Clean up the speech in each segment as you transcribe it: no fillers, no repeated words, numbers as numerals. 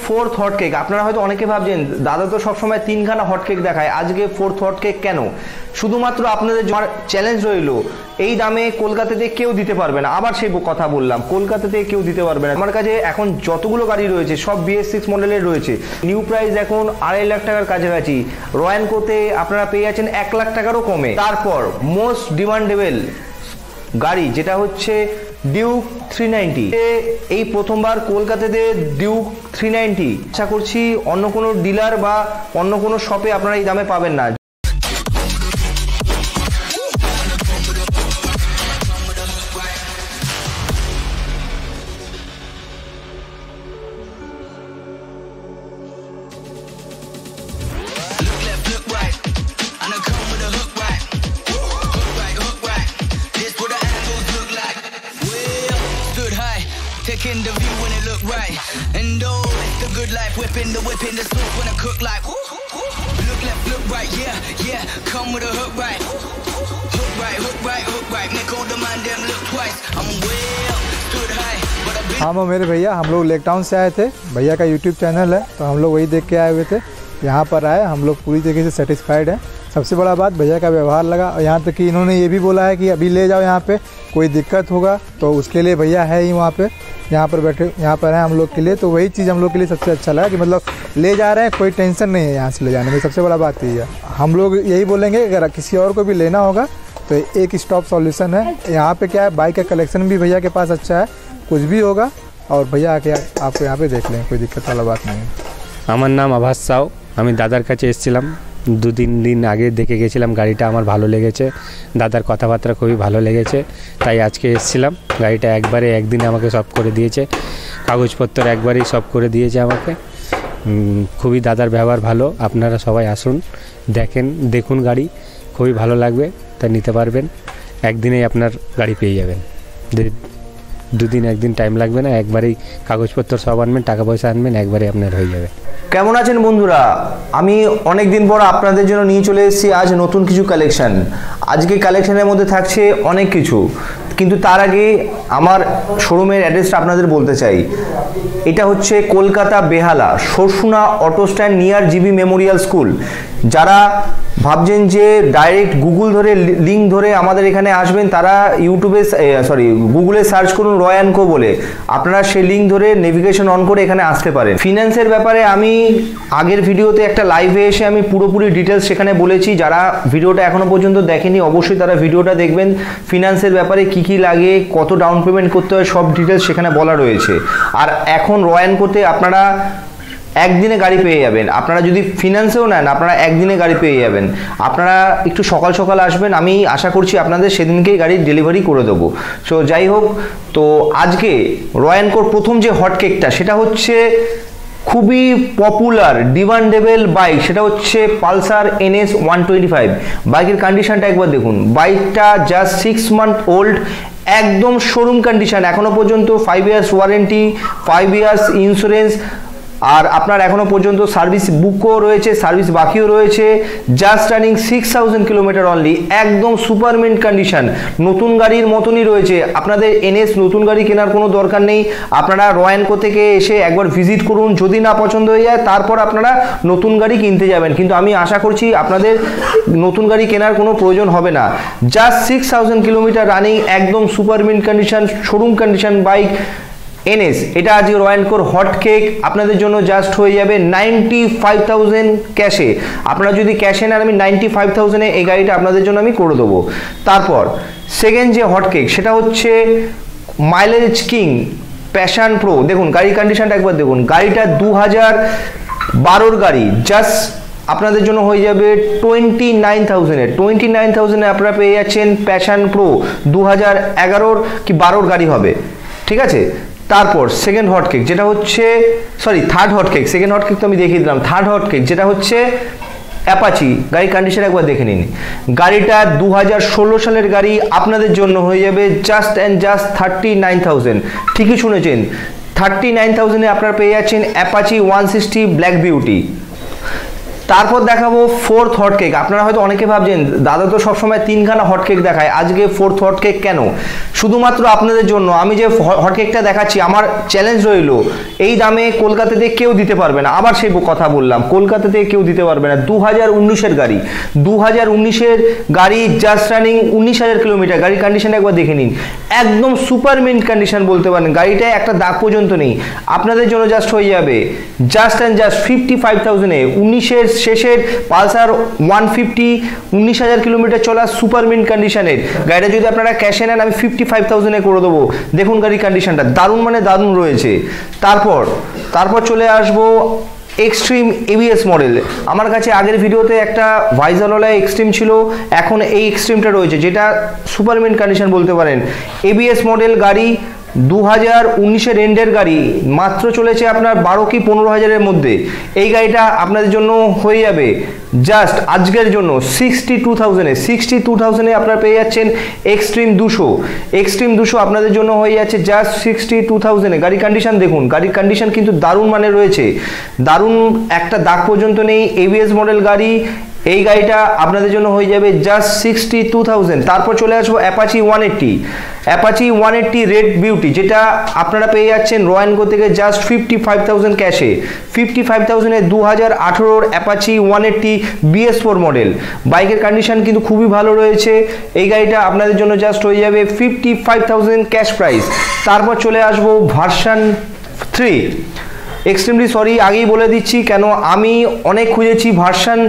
Fourth हट cake আপনারা হয়তো অনেকে ভাবছেন দাদা তো সব সময় তিনখানা হট কেক দেখায় আজকে फोर्थ হট কেক কেন শুধুমাত্র আপনাদের চ্যালেঞ্জ রইলো এই দামে কলকাতাতে কেউ দিতে পারবে না আবার সেই কথা বললাম কলকাতাতে কেউ দিতে পারবে না আমার কাছে এখন যতগুলো গাড়ি রয়েছে সব BS6 মডেলের রয়েছে নিউ প্রাইস এখন 2.5 লাখ টাকার কাছাকাছি রয়্যানকোতে আপনারা পেয়ে যাচ্ছেন 1 লাখ টাকারও কমে তারপর মোস্ট ডিমান্ডেবল গাড়ি যেটা হচ্ছে ডিউক 390 এই প্রথমবার কলকাতাতে ডিউক 390 আশা করছি অন্য কোনো ডিলার বা অন্য কোনো শপে আপনারা এই দামে পাবেন না Taking the view when it look right, and oh, it's the good life. Whipping the sauce when I cook like. Look left, look right, yeah. Come with a hook right, hook right, hook right, hook right. Make all the man them look twice. I'm way up, stood high, but I've been. हाँ मेरे भैया हम लोग lake town से आए थे भैया का यूट्यूब चैनल है तो हम लोग वही देख के आए हुए थे यहाँ पर आए हम लोग पूरी तरीके से सेटिस्फाइड हैं सबसे बड़ा बात भैया का व्यवहार लगा और यहाँ तक कि इन्होंने ये भी बोला है कि अभी ले जाओ यहाँ पे कोई दिक्कत होगा तो उसके लिए भैया है ही वहाँ पे यहाँ पर बैठे यहाँ पर हैं हम लोग के लिए तो वही चीज़ हम लोग के लिए सबसे अच्छा लगा कि मतलब ले जा रहे हैं कोई टेंशन नहीं है यहाँ से ले जाने में सबसे बड़ा बात यही है हम लोग यही बोलेंगे अगर किसी और को भी लेना होगा तो एक स्टॉप सॉल्यूशन है यहाँ पे क्या है बाइक का कलेक्शन भी भैया के पास अच्छा है कुछ भी होगा और भैया आके आपको यहाँ पे देख लें कोई दिक्कत वाला बात नहीं है আমার নাম আভাস সাউ আমি দাদার কাছে এসেছিলাম 2-3 দিন আগে দেখে গেছিলাম গাড়িটা আমার ভালো লেগেছে দাদার কথাবার্তা খুবই ভালো লেগেছে তাই আজকে এসেছিলাম গাড়িটা একবারে একদিনে আমাকে সব করে দিয়েছে কাগজপত্র একবারেই সব করে দিয়েছে আমাকে খুবই দাদার ব্যবহার ভালো আপনারা সবাই আসুন দেখুন গাড়ি খুবই ভালো লাগবে তাই নিতে পারবেন একদিনেই আপনার গাড়ি পেয়ে যাবেন দুদিন একদিন টাইম লাগবে না একবারেই কাগজপত্র সব আনবেন টাকা পয়সা আনবেন একবারেই আপনার হয়ে যাবে কেমন আছেন বন্ধুরা আমি অনেক দিন পর আপনাদের জন্য নিয়ে চলে এসেছি আজ নতুন কিছু কালেকশন আজকে কালেকশনের মধ্যে থাকছে অনেক কিছু কিন্তু তার আগে আমার শোরুমের অ্যাড্রেসটা আপনাদের বলতে চাই এটা হচ্ছে Kolkata Behala Sarsuna auto stand near GB memorial school যারা ভাবছেন যে ডাইরেক্ট গুগল ধরে লিংক ধরে আমাদের এখানে আসবেন তারা ইউটিউবে গুগলে সার্চ করুন রয়্যানকো বলে আপনারা সেই লিংক ধরে নেভিগেশন অন করে এখানে আসতে পারেন ফিনান্সের ব্যাপারে আমি আগের ভিডিওতে একটা লাইভে এসে আমি পুরোপুরি ডিটেলস সেখানে বলেছি যারা ভিডিওটা এখনো পর্যন্ত দেখেনি অবশ্যই তারা ভিডিওটা দেখবেন ফিনান্সের ব্যাপারে কি লাগে কত ডাউন পেমেন্ট করতে হয় সব ডিটেলস সেখানে বলা রয়েছে আর এখন রয়্যানকোতে আপনারা একদিনে গাড়ি পেয়ে যাবেন আপনারা যদি ফিনান্সেও নেন আপনারা একদিনে গাড়ি পেয়ে যাবেন আপনারা একটু সকাল সকাল আসবেন আমি আশা করছি আপনাদের সেদিনকেই গাড়ি ডেলিভারি করে দেবো সো যাই হোক তো আজকে রয়্যানকোর প্রথম যে হট কেকটা সেটা হচ্ছে খুবই পপুলার ডিমান্ডেবল বাইক সেটা হচ্ছে পালসার NS 125 বাইকের কন্ডিশনটা একবার দেখুন বাইকটা জাস্ট 6 মান্থ ওল্ড একদম শোরুম কন্ডিশন এখনো পর্যন্ত 5 ইয়ার্স ওয়ারেন্টি 5 ইয়ার্স ইন্স্যুরেন্স আর আপনার এখনো পর্যন্ত সার্ভিস বুকও রয়েছে সার্ভিস বাকিও রয়েছে জাস্ট রানিং 6000 কিলোমিটার অনলি একদম সুপার মিন্ট কন্ডিশন নতুন গাড়ির মতনই রয়েছে আপনাদের NS নতুন গাড়ি কেনার কোনো দরকার নেই আপনারা রয়্যানকো থেকে এসে একবার ভিজিট করুন যদি না পছন্দ হয়ে যায় তারপর আপনারা নতুন গাড়ি কিনতে যাবেন কিন্তু আমি আশা করছি আপনাদের নতুন গাড়ি কেনার কোনো প্রয়োজন হবে না জাস্ট 6000 কিলোমিটার রানিং একদম super mint condition showroom condition bike NS এটা আজকে রয়্যানকোর হট কেক আপনাদের জন্য জাস্ট হয়ে যাবে 95000 ক্যাশে আপনারা যদি ক্যাশে নেন আমি 95000 এ এই গাড়িটা আপনাদের জন্য আমি করে দেবো তারপর সেকেন্ড যে হট কেক সেটা হচ্ছে মাইলেজ কিং প্যাশন প্রো দেখুন গাড়ির কন্ডিশনটা একবার দেখুন গাড়িটা 2012 গাড়ি জাস্ট আপনাদের জন্য হয়ে যাবে 29000 এ 29000 এ আপনারা পেয়ে যাচ্ছেন প্যাশন প্রো 2011 কি 12 গাড়ি হবে ঠিক আছে তারপর সেকেন্ড হট কেক যেটা হচ্ছে third hot cake second hot cake তো আমি দেখিয়ে দিলাম থার্ড হট কেক যেটা হচ্ছে অ্যাপাচি গাড়ির কন্ডিশন একবার দেখে নিন গাড়িটা 2016 সালের গাড়ি আপনাদের জন্য হয়ে যাবে জাস্ট অ্যান্ড জাস্ট 39000 ঠিকই শুনেছেন 39000 এ আপনারা পেয়ে যাচ্ছেন অ্যাপাচি 160 ব্ল্যাক বিউটি তারপর দেখাবো ফোর্থ হট কেক। আপনারা হয়তো অনেকে ভাবছেন দাদা তো সবসময় 3খানা হট কেক দেখায়, আজকে ফোর্থ হট কেক কেন? শুধুমাত্র আপনাদের জন্য। আমি যে হট কেকটা দেখাচ্ছি, আমার চ্যালেঞ্জ রইল, এই দামে কলকাতাতে কেউ দিতে পারবে না। আবার সেই কথা বললাম, কলকাতাতে কেউ দিতে পারবে না। 2019-এর গাড়ি, 2019-এর গাড়ি, জাস্ট রানিং 19,000 কিলোমিটার। গাড়ির কন্ডিশন একবার দেখে নিন, একদম সুপার মিন্ট কন্ডিশন বলতে পারেন। গাড়িটায় একটা দাগ পর্যন্ত নেই। আপনাদের জন্য জাস্ট হয়ে যাবে জাস্ট অ্যান্ড জাস্ট 55,000-এ 19-এর শেষের পালসার 150, 19,000 কিলোমিটার চলা সুপার মিন্ট কন্ডিশনের গাড়িটা যদি আপনারা ক্যাশে নেন, আমি 55,000-এ করে দেবো। দেখুন গাড়ির কন্ডিশনটা দারুণ, মানে দারুণ রয়েছে। তারপর চলে আসবো এক্সট্রিম এবিএস মডেল। আমার কাছে আগের ভিডিওতে একটা ভাইজারওয়ালা এক্সট্রিম ছিল, এখন এই এক্সট্রিমটা রয়েছে, যেটা সুপার মিন্ট কন্ডিশন বলতে পারেন। এবিএস মডেল গাড়ি, 2019-এর এন্ডের গাড়ি, মাত্র চলেছে আপনার 12 কি 15,000-এর মধ্যে। এই গাড়িটা আপনাদের জন্য হয়ে যাবে জাস্ট আজকের জন্য 62,000-এ। 62,000-এ আপনারা পেয়ে যাচ্ছেন এক্সট্রিম 200। এক্সট্রিম 200 আপনাদের জন্য হয়ে যাচ্ছে জাস্ট 62,000-এ। গাড়ির কন্ডিশন দেখুন, গাড়ির কন্ডিশন কিন্তু দারুণ মানে রয়েছে, দারুণ, একটা দাগ পর্যন্ত নেই। এবিএস মডেল গাড়ি, এই গাড়িটা আপনাদের জন্য হয়ে যাবে জাস্ট 62,000। তারপর চলে আসবো অ্যাপাচি 180। অ্যাপাচি 180 রেড বিউটি, যেটা আপনারা পেয়ে যাচ্ছেন রয়্যাল এনকো থেকে জাস্ট 55,000 ক্যাশে। 55,000-এ 2018-র অ্যাপাচি 180 BS4 মডেল। বাইকের কন্ডিশন কিন্তু খুবই ভালো রয়েছে। এই গাড়িটা আপনাদের জন্য জাস্ট হয়ে যাবে 55,000 ক্যাশ প্রাইস। তারপর চলে আসবো ভার্সন 3। এক্সট্রিমলি সরি, আগেই বলে দিচ্ছি, কেন আমি অনেক খুঁজেছি ভার্সন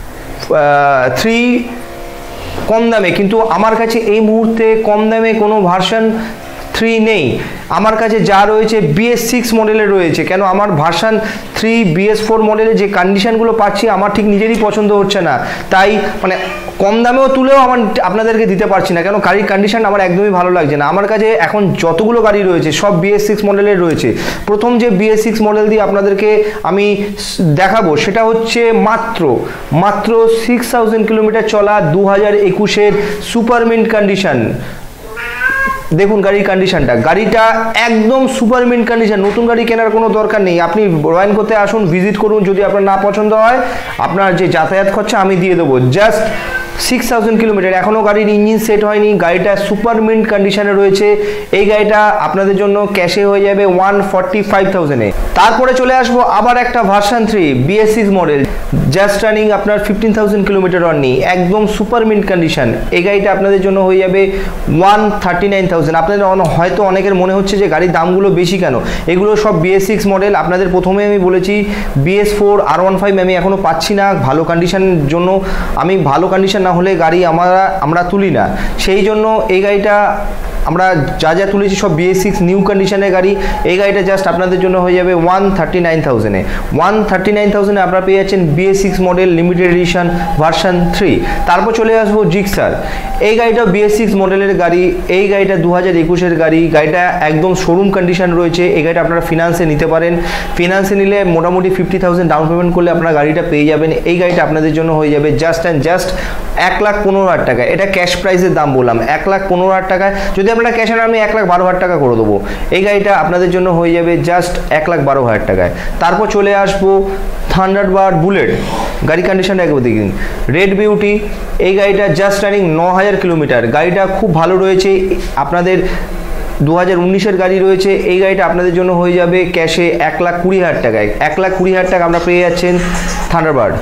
3 কম দামে, কিন্তু আমার কাছে এই মুহূর্তে কম দামে কোনো ভার্সন 3 নেই। আমার কাছে যা রয়েছে BS6 মডেলে রয়েছে। কেন আমার ভার্সন 3 BS4 মডেলে যে কন্ডিশনগুলো পাচ্ছি আমার ঠিক নিজেরই পছন্দ হচ্ছে না, তাই মানে কম দামেও তুলেও আমার আপনাদেরকে দিতে পারছি না, কেন গাড়ির কন্ডিশন আমার একদমই ভালো লাগছে না। আমার কাছে এখন যতগুলো গাড়ি রয়েছে সব BS6 মডেলের রয়েছে। প্রথম যে BS6 মডেল দিয়ে আপনাদেরকে আমি দেখাবো সেটা হচ্ছে মাত্র 6,000 কিলোমিটার চলা 2021-এর সুপার মিন্ট কন্ডিশন। দেখুন গাড়ির কন্ডিশনটা, গাড়িটা একদম সুপার মিন্ট কন্ডিশন। নতুন গাড়ি কেনার কোনো দরকার নেই, আপনি রয়্যাল এনকোতে আসুন, ভিজিট করুন। যদি আপনার না পছন্দ হয়, আপনার যে যাতায়াত খরচা আমি দিয়ে দেবো। জাস্ট 6,000 কিলোমিটার, এখনও গাড়ির ইঞ্জিন সেট হয়নি, গাড়িটা সুপার মিন্ট কন্ডিশনে রয়েছে। এই গাড়িটা আপনাদের জন্য ক্যাশে হয়ে যাবে 145,000-এ। তারপরে চলে আসবো আবার একটা version 3 BS6 model, just running আপনার 15,000 কিলোমিটার রানি, একদম সুপার মিন্ট কন্ডিশন। এই গাড়িটা আপনাদের জন্য হয়ে যাবে 139,000। আপনাদের হয়তো অনেকের মনে হচ্ছে যে গাড়ির দামগুলো বেশি কেন, এগুলো সব BS6 মডেল। আপনাদের প্রথমে আমি বলেছি BS4 R15 আমি এখনও পাচ্ছি না ভালো কন্ডিশনের জন্য। আমি ভালো কন্ডিশন না হলে গাড়ি আমরা তুলি না, সেই জন্য এই গাড়িটা আমরা যা তুলেছি সব BS6 নিউ কন্ডিশনের গাড়ি। এই গাড়িটা জাস্ট আপনাদের জন্য হয়ে যাবে 139,000-এ। 139,000-এ আপনারা পেয়ে যাচ্ছেন BS6 model limited edition version 3। তারপর চলে আসবো জিক্সার। এই গাড়িটা BS6 মডেলের গাড়ি, এই গাড়িটা 2021-এর গাড়ি। গাড়িটা একদম শোরুম কন্ডিশন রয়েছে। এই গাড়িটা আপনারা ফিনান্সে নিতে পারেন। ফিনান্সে নিলে মোটামুটি 50,000 ডাউন পেমেন্ট করলে আপনারা গাড়িটা পেয়ে যাবেন। এই গাড়িটা আপনাদের জন্য হয়ে যাবে জাস্ট অ্যান্ড জাস্ট 1,15,000 টাকা। এটা ক্যাশ প্রাইসের দাম বললাম, 1,15,000 টাকায়। যদি আপনারা ক্যাশে নেন আমি 1,12,000 টাকা করে দেবো। এই গাড়িটা আপনাদের জন্য হয়ে যাবে জাস্ট 1,12,000 টাকায়। তারপর চলে আসবো থান্ডারবার্ড বুলেট। গাড়ি কন্ডিশনটা একবার দেখুন, রেড বিউটি। এই গাড়িটা জাস্ট রানিং 9,000 কিলোমিটার। গাড়িটা খুব ভালো রয়েছে। আপনাদের 2019-এর গাড়ি রয়েছে। এই গাড়িটা আপনাদের জন্য হয়ে যাবে ক্যাশে 1,20,000 টাকায়। 1,20,000 টাকা আমরা পেয়ে যাচ্ছেন থান্ডারবার্ড।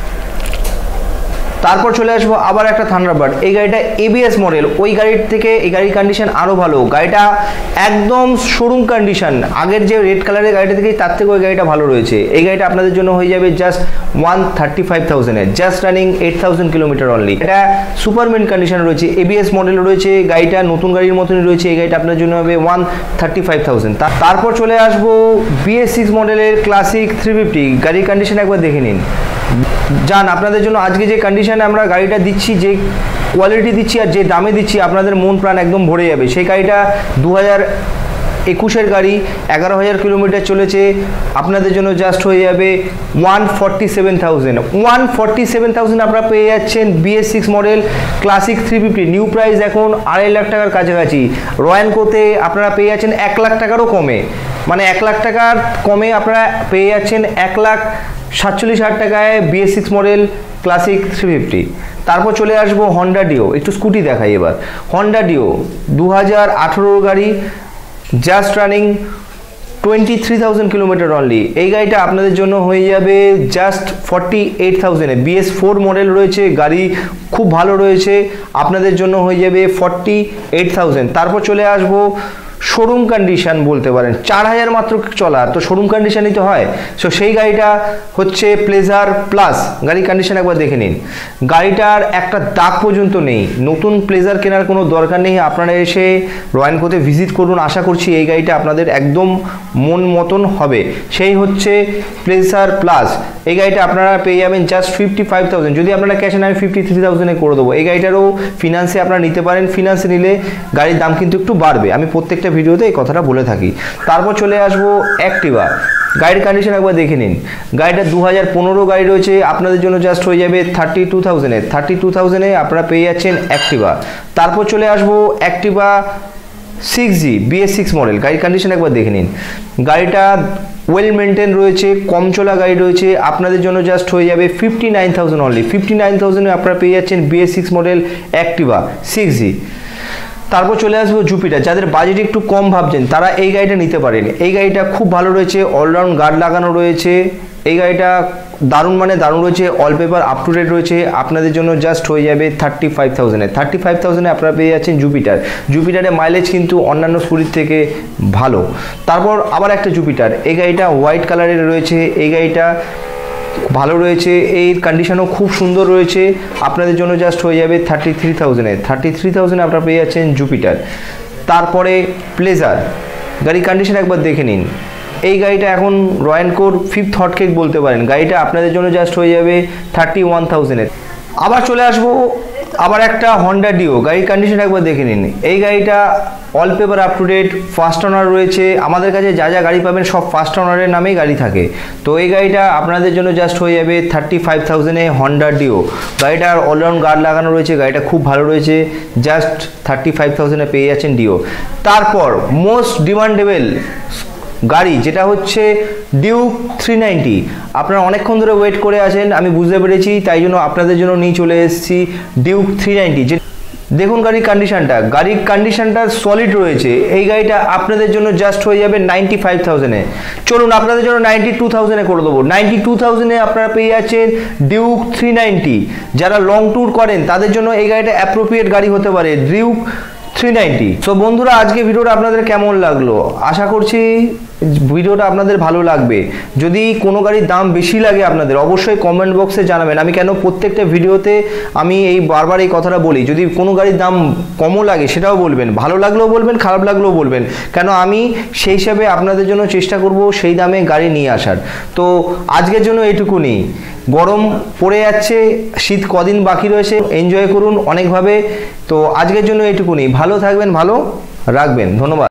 তারপর চলে আসবো আবার একটা থান্ডারবার্ড। এই গাড়িটা ABS মডেল, ওই গাড়ির থেকে এই গাড়ির কন্ডিশন আরও ভালো। গাড়িটা একদম শোরুম কন্ডিশন, আগের যে রেড কালারের গাড়িটা থেকে তার থেকে ওই গাড়িটা ভালো রয়েছে। এই গাড়িটা আপনাদের জন্য হয়ে যাবে জাস্ট 135,000-এ, জাস্ট রানিং 8,000 কিলোমিটার অনলি। এটা সুপার মিন্ট কন্ডিশন রয়েছে, ABS মডেল রয়েছে। গাড়িটা নতুন গাড়ির মতনই রয়েছে। এই গাড়িটা আপনার জন্য হবে 135,000। তারপর চলে আসবো BS6 মডেলের ক্লাসিক 350। গাড়ির কন্ডিশন একবার দেখে নিন। জান আপনাদের জন্য আজকে যে কন্ডিশনে আমরা গাড়িটা দিচ্ছি, যে কোয়ালিটি দিচ্ছি আর যে দামে দিচ্ছি, আপনাদের মন প্রাণ একদম ভরে যাবে। সেই গাড়িটা 2021-এর গাড়ি, 11,000 কিলোমিটার চলেছে, আপনাদের জন্য জাস্ট হয়ে যাবে 147,000। 147,000 আপনারা পেয়ে যাচ্ছেন BS6 model classic 350। New price এখন 2.5 লাখ টাকার কাছাকাছি। রয়্যানকোতে আপনারা পেয়ে যাচ্ছেন 1 লাখ টাকারও কমে, মানে 1 লাখ টাকার কমে আপনারা পেয়ে যাচ্ছেন 1,47,000 টাকায় BS6 মডেল ক্লাসিক 350। তারপর চলে আসবো হন্ডা ডিও। একটু স্কুটি দেখাই এবার। হন্ডা ডিও 2018 গাড়ি, জাস্ট রানিং 23,000 কিলোমিটার অনলি। এই গাড়িটা আপনাদের জন্য হয়ে যাবে জাস্ট 48,000-এ। BS4 মডেল রয়েছে, গাড়ি খুব ভালো রয়েছে, আপনাদের জন্য হয়ে যাবে 48,000। তারপর চলে আসবো শোরুম কন্ডিশন বলতে পারেন, 4,000 মাত্র চলা, তো শোরুম কন্ডিশনই তো হয়। সো সেই গাড়িটা হচ্ছে প্লেজার প্লাস। গাড়ির কন্ডিশন একবার দেখে নিন, গাড়িটার একটা দাগ পর্যন্ত নেই। নতুন প্লেজার কেনার কোনো দরকার নেই, আপনারা এসে রয়্যানকোতে ভিজিট করুন। আশা করছি এই গাড়িটা আপনাদের একদম মন মতন হবে। সেই হচ্ছে প্লেজার প্লাস। এই গাড়িটা আপনারা পেয়ে যাবেন জাস্ট 55,000। যদি আপনারা ক্যাশে নেন 53,000-এ করে দেবো। এই গাড়িটারও ফিনান্সে আপনারা নিতে পারেন, ফিনান্সে নিলে গাড়ির দাম কিন্তু একটু বাড়বে, আমি প্রত্যেকটা ভিডিওতে এই কথাটা বলে থাকি। তারপর চলে আসবো অ্যাক্টিভা। গাড়ির কন্ডিশন একবার দেখে নিন, গাড়িটা 2015 গাড়ি রয়েছে, আপনাদের জন্য জাস্ট হয়ে যাবে 32,000-এ। 32,000-এ আপনারা পেয়ে যাচ্ছেন অ্যাক্টিভা। তারপর চলে আসবো অ্যাক্টিভা 6G BS6 মডেল। গাড়ির কন্ডিশন একবার দেখে নিন, গাড়িটা ওয়েল মেনটেন রয়েছে, কম চলা গাড়ি রয়েছে, আপনাদের জন্য জাস্ট হয়ে যাবে 59,000 অনলি। 59,000-এ আপনারা পেয়ে যাচ্ছেন BS6 মডেল অ্যাক্টিভা 6G। তারপর চলে আসবো জুপিটার। যাদের বাজেট একটু কম ভাবছেন তারা এই গাড়িটা নিতে পারেন। এই গাড়িটা খুব ভালো রয়েছে, অলরাউন্ড গার্ড লাগানো রয়েছে, এই গাড়িটা দারুণ মানে দারুণ রয়েছে, all paper up to date রয়েছে, আপনাদের জন্য জাস্ট হয়ে যাবে 35,000-এ। 35,000-এ আপনারা পেয়ে যাচ্ছেন জুপিটার। জুপিটারের মাইলেজ কিন্তু অন্যান্য স্কুটির থেকে ভালো। তারপর আবার একটা জুপিটার, এই গাড়িটা হোয়াইট কালারের রয়েছে, এই গাড়িটা ভালো রয়েছে, এই কন্ডিশনও খুব সুন্দর রয়েছে, আপনাদের জন্য জাস্ট হয়ে যাবে 33,000-এ। 33,000-এ আপনারা পেয়ে যাচ্ছেন জুপিটার। তারপরে প্লেজার, গাড়ির কন্ডিশন একবার দেখে নিন, এই গাড়িটা এখন রয়্যানকোর 5th হটকেক বলতে পারেন। গাড়িটা আপনাদের জন্য জাস্ট হয়ে যাবে 31,000-এ। আবার চলে আসবো আবার একটা হন্ডা ডিও। গাড়ির কন্ডিশন একবার দেখে নিন, এই গাড়িটা all paper up to date, first owner রয়েছে। আমাদের কাছে যা যা গাড়ি পাবেন সব ফার্স্ট ওনারের নামেই গাড়ি থাকে। তো এই গাড়িটা আপনাদের জন্য জাস্ট হয়ে যাবে 35,000-এ হন্ডা ডিও। গাড়িটার অলরাউন্ড গার্ড লাগানো রয়েছে, গাড়িটা খুব ভালো রয়েছে, জাস্ট 35,000-এ পেয়ে যাচ্ছেন ডিও। তারপর মোস্ট ডিমান্ডেবল গাড়ি যেটা হচ্ছে ডিউক 390। আপনারা অনেকক্ষণ ধরে ওয়েট করে আছেন, আমি বুঝতে পেরেছি, তাই জন্য আপনাদের জন্য নিয়ে চলে এসেছি ডিউক 390। যে দেখুন গাড়ির কন্ডিশনটা সলিড রয়েছে। এই গাড়িটা আপনাদের জন্য জাস্ট হয়ে যাবে 95,000-এ। চলুন আপনাদের জন্য 92,000-এ করে দেবো। 92,000-এ আপনারা পেয়ে যাচ্ছেন ডিউক 390। যারা লং ট্যুর করেন তাদের জন্য এই গাড়িটা অ্যাপ্রোপ্রিয়েট গাড়ি হতে পারে, ডিউক 390। সো বন্ধুরা, আজকে ভিডিওটা আপনাদের কেমন লাগলো? আশা করছি ভিডিওটা আপনাদের ভালো লাগবে। যদি কোনো গাড়ির দাম বেশি লাগে আপনাদের অবশ্যই কমেন্ট বক্সে জানাবেন। আমি কেন প্রত্যেকটা ভিডিওতে আমি বারবার এই কথাটা বলি, যদি কোনো গাড়ির দাম কমও লাগে সেটাও বলবেন, ভালো লাগলেও বলবেন, খারাপ লাগলেও বলবেন, কেন আমি সেই হিসাবে আপনাদের জন্য চেষ্টা করব সেই দামে গাড়ি নিয়ে আসার। তো আজকের জন্য এইটুকুনি। গরম পড়ে যাচ্ছে, শীত কদিন বাকি রয়েছে, এনজয় করুন অনেকভাবে। তো আজকের জন্য এইটুকুনি। ভালো থাকবেন, ভালো রাখবেন, ধন্যবাদ।